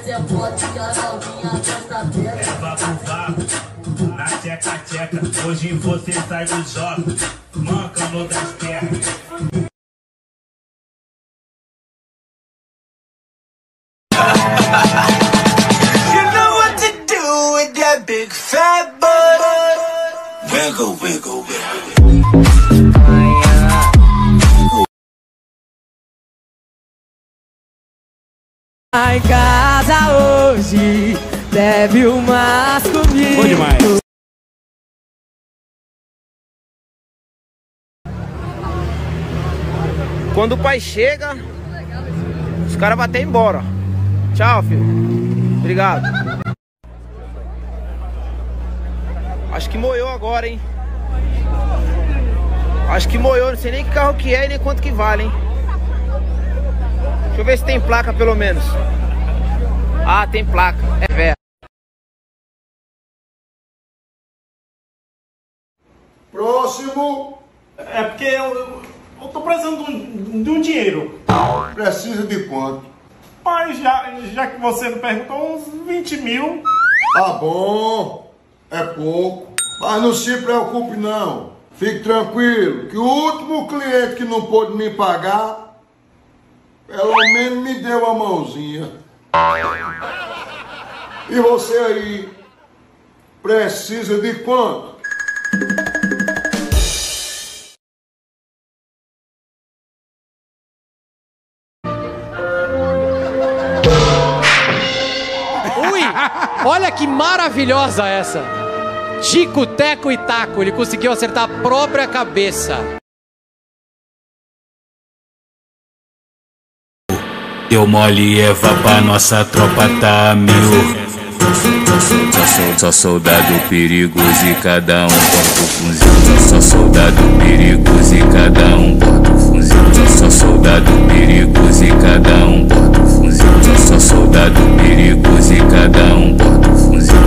Na tcheca-tcheca, hoje você sai do jogo, mancando das pernas. You know what to do with that big fat butt. Wiggle, wiggle, wiggle. Em casa hoje, bebe umas comigo. Bom demais. Quando o pai chega, os caras vão até embora. Tchau, filho. Obrigado. Acho que moiou agora, hein? Acho que moiou, não sei nem que carro que é e nem quanto que vale, hein? Deixa eu ver se tem placa pelo menos. Ah, tem placa. É velho. Próximo. É porque eu tô precisando de um dinheiro. Precisa de quanto? Mas já que você não perguntou, uns 20 mil. Tá bom. É pouco. Mas não se preocupe não. Fique tranquilo, que o último cliente que não pôde me pagar, pelo menos me deu a mãozinha. E você aí, precisa de quanto? Ui, olha que maravilhosa essa. Tico, teco e taco, ele conseguiu acertar a própria cabeça. Deu mole Eva pra nossa tropa tá a mil. Só soldado perigoso e cada um porta o fuzil. Só soldado perigoso e cada um porta o fuzil. Só soldado perigoso e cada um porta o fuzil. Só soldado perigoso e cada um porta o fuzil.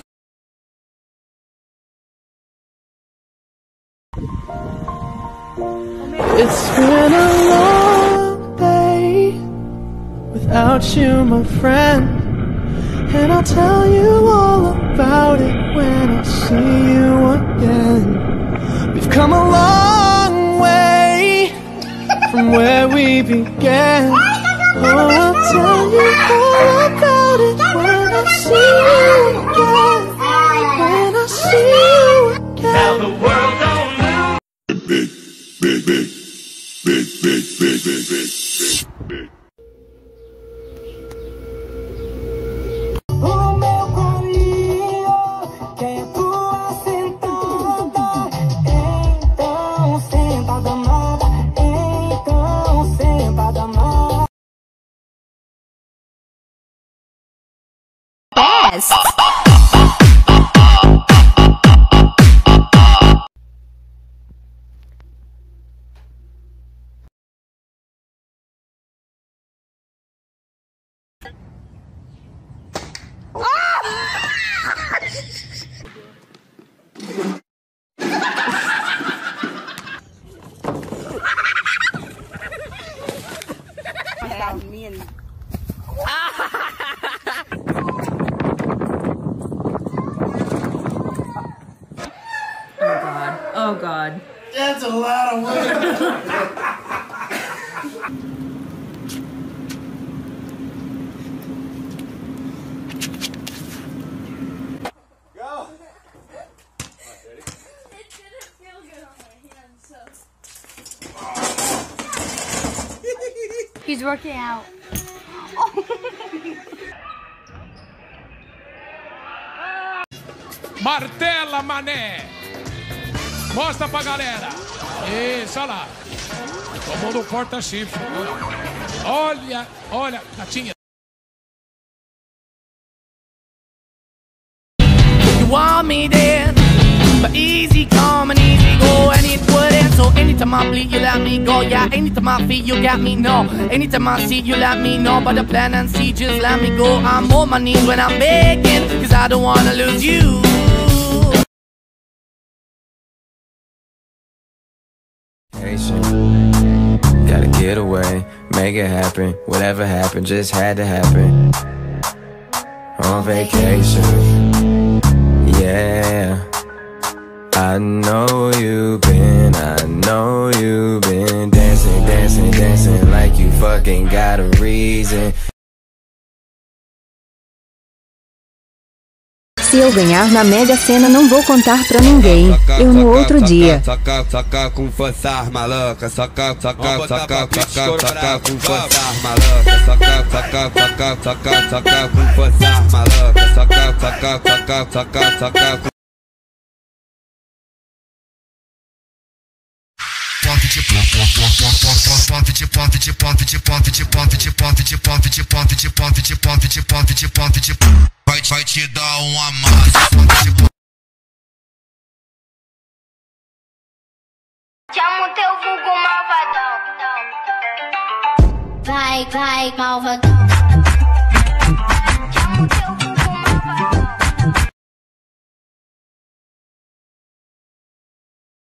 It's been a long day without you, my friend, and I'll tell you all about it when I see you again. We've come a long way from where we began. Oh, I'll tell you all about it when I see you again. When I see you again. Now the world don't know. Big, big, big, big, big, big, big, big, big. O meu carinho quer tua sentada. Então senta danada. Então senta danada. Best. Oh God. That's a lot of work. He's working out. Martela, mané! Mostra pra galera! Isso, olha lá! Tomou no porta-chifre. Olha, olha, gatinha! You want me then, but easy come and easy go, and it wouldn't. So anytime I bleed, you let me go. Yeah, anytime I feel, you got me, no. Anytime I see, you let me know. But the plan and see, just let me go. I'm on my knees when I'm begging, cause I don't wanna lose you. Gotta get away, make it happen. Whatever happened just had to happen. on vacation. Yeah, I know you've been dancing, dancing, dancing like you fucking got a reason. Se eu ganhar na Mega Sena não vou contar pra ninguém. Eu no outro dia. Soca com força maluca, soca com força maluca, com força maluca, soca com vai te dar uma massa. Chama o teu vulgo malvadão. Vai, malvadão.